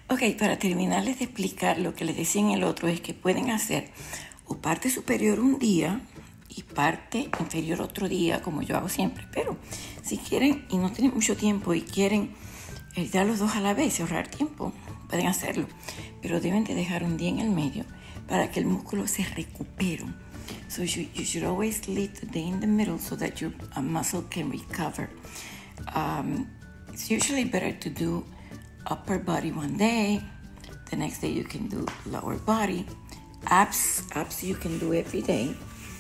Ok, para terminarles de explicar lo que les decía en el otro es que pueden hacer o parte superior un día y parte inferior otro día, como yo hago siempre. Pero si quieren y no tienen mucho tiempo y quieren dar los dos a la vez y ahorrar tiempo, pueden hacerlo. Pero deben de dejar un día en el medio para que el músculo se recupere. So you should always leave the day in the middle so that your muscle can recover. It's usually better to do upper body one day. The next day you can do lower body. Abs you can do every day.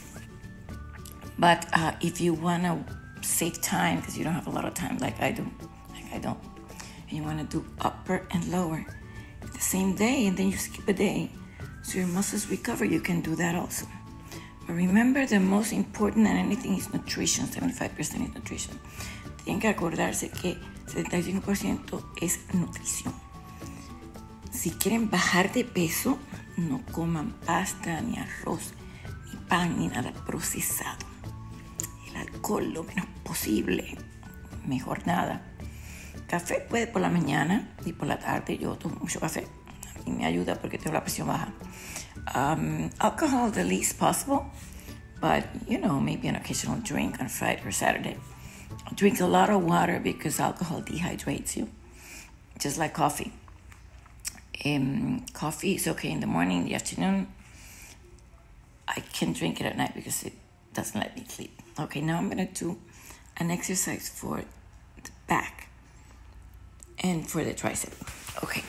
But if you want to save time, because you don't have a lot of time like I don't, and you want to do upper and lower the same day, and then you skip a day so your muscles recover, you can do that also. But remember, the most important than anything is nutrition. 75% is nutrition. Tienen que acordarse que 75% es nutrición. Si quieren bajar de peso, no coman pasta, ni arroz, ni pan, ni nada procesado. El alcohol lo menos posible, mejor nada. Café puede por la mañana y por la tarde. Yo tomo mucho café. A mí me ayuda porque tengo la presión baja. Alcohol the least possible, but maybe an occasional drink on Friday or Saturday. Drink a lot of water because alcohol dehydrates you, just like coffee. Coffee is okay in the morning, in the afternoon. I can drink it at night because it doesn't let me sleep. Okay, now I'm going to do an exercise for the back and for the tricep. Okay.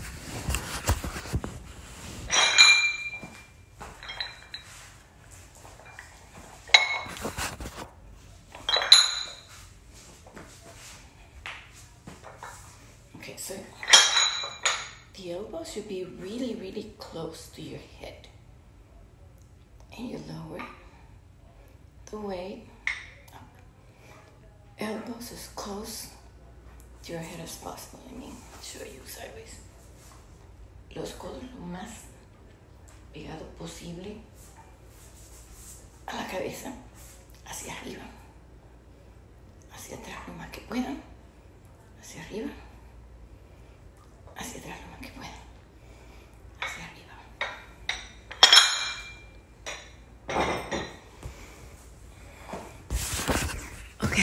Okay, so the elbows should be really, really close to your head. And you lower the weight up. Elbows as close to your head as possible. Let me show you sideways. Los codos lo más pegado posible a la cabeza, hacia arriba, hacia atrás lo más que puedan, hacia arriba, hacia atrás lo más que puedan, hacia arriba. Ok.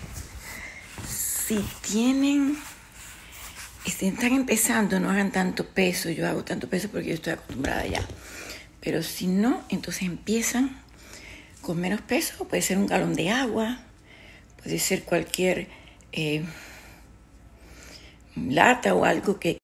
Si están empezando, no hagan tanto peso. Yo hago tanto peso porque yo estoy acostumbrada ya. Pero si no, entonces empiezan con menos peso. Puede ser un galón de agua, puede ser cualquier lata o algo que